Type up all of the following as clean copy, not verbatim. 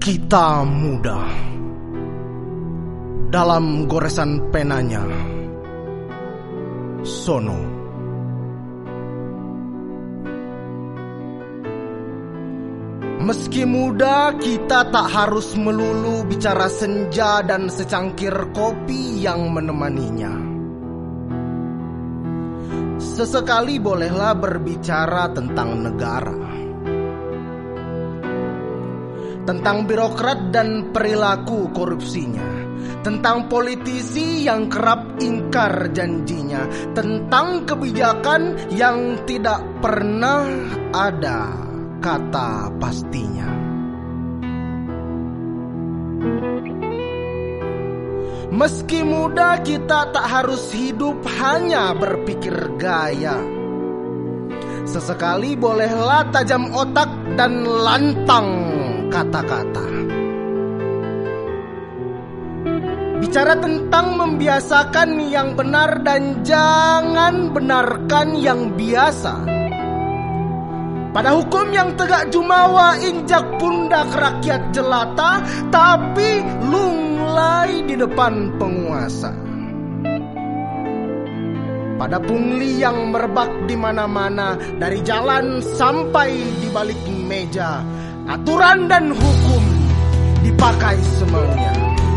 Kita muda. Dalam goresan penanya, Sono. Meski muda, kita tak harus melulu bicara senja dan secangkir kopi yang menemaninya. Sesekali bolehlah berbicara tentang negara, tentang birokrat dan perilaku korupsinya, tentang politisi yang kerap ingkar janjinya, tentang kebijakan yang tidak pernah ada kata pastinya. Meski muda, kita tak harus hidup hanya berpikir gaya. Sesekali bolehlah tajam otak dan lantang kata-kata. Bicara tentang membiasakan yang benar dan jangan benarkan yang biasa. Pada hukum yang tegak jumawa injak pundak rakyat jelata, tapi lunglai di depan penguasa. Pada pungli yang merebak di mana-mana, dari jalan sampai di balik meja, aturan dan hukum dipakai semaunya.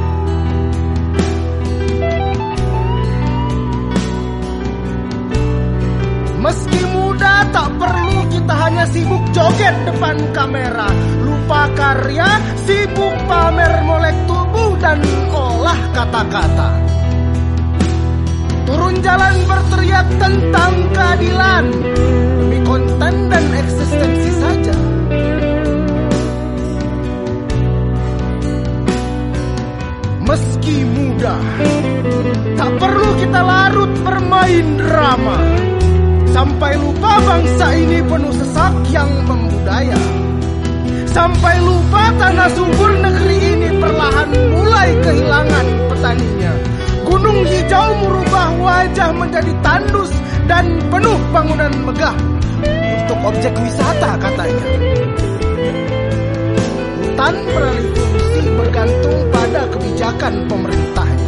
Meski muda, tak perlu kita hanya sibuk joget depan kamera, lupa karya, sibuk pamer molek tubuh dan olah kata-kata. Turun jalan berteriak tentang keadilan demi konten dan eksistensi saja. Meski muda, tak perlu kita larut bermain drama sampai lupa bangsa ini penuh sesak yang membudaya, sampai lupa tanah subur negeri ini perlahan mulai kehilangan petaninya. Gunung hijau merubah wajah menjadi tandus dan penuh bangunan megah untuk objek wisata katanya. Hutan beralih fungsi bergantung pada kebijakan pemerintahnya.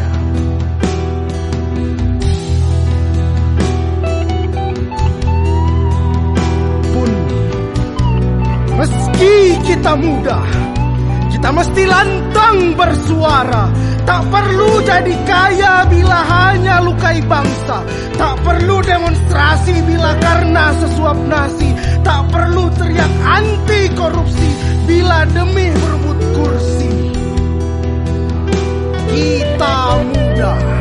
Meski kita muda, kita mesti lantang bersuara. Tak perlu jadi kaya bila hanya lukai bangsa. Tak perlu demonstrasi bila karena sesuap nasi. Tak perlu teriak anti korupsi bila demi berebut kursi. Kita muda.